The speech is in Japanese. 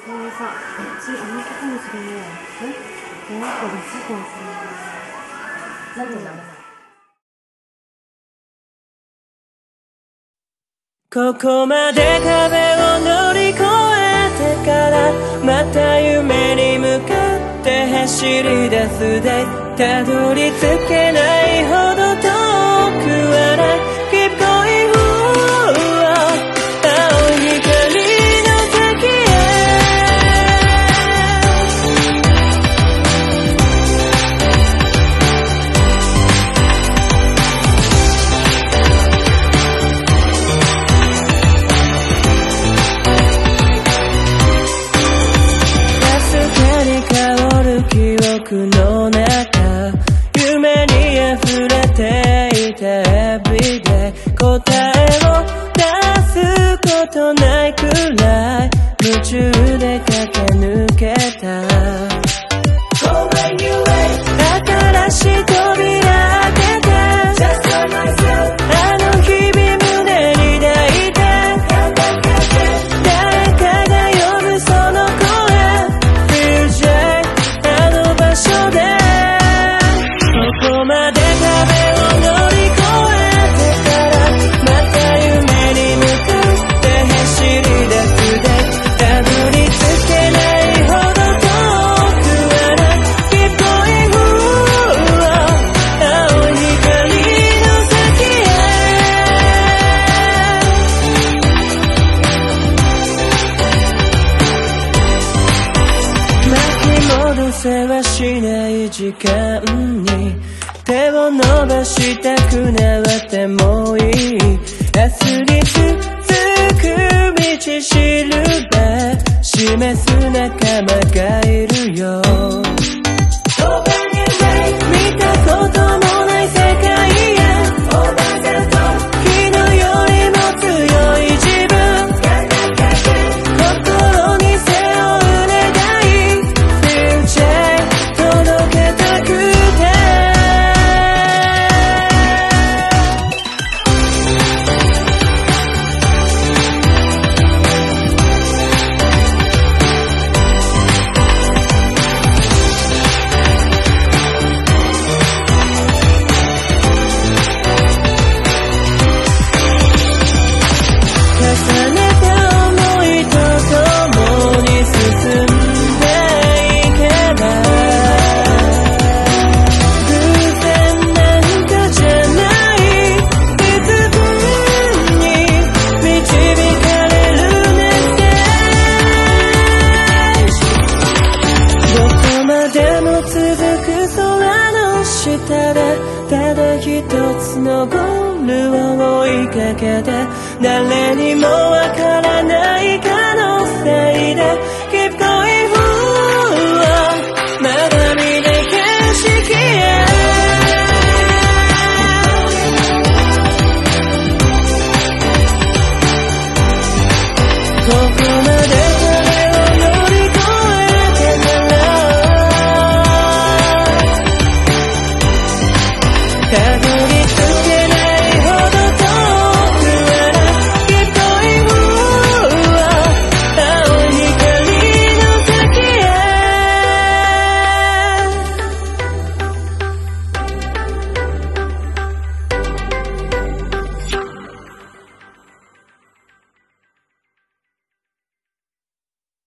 それさ、あの子かもしれない。この子がそうかもしれない。なんて名前？ ここまで壁を乗り越えてからまた夢に向かって走り出すでたどり着けないほど遠くはない Keep going 青い光の先へ記憶の中夢に溢れていた Everyday 答えを出すことないくらい夢中で駆け抜けた新しい扉開けてあの日々胸に抱いて誰かが呼ぶその声 DJここまで壁を乗り越えてからまた夢に向かって走り出すでたどり着けないほど遠くはない Keep going 青い光の先へ巻き戻せはしない時間に手を伸ばしたくなってもいい明日に続く道しるべ示す仲間がいるよ見たこともない世界へ昨日よりも強い自分心に背負う願い Future 届けたくてただ一つのゴールを追いかけて誰にもわからない可能性で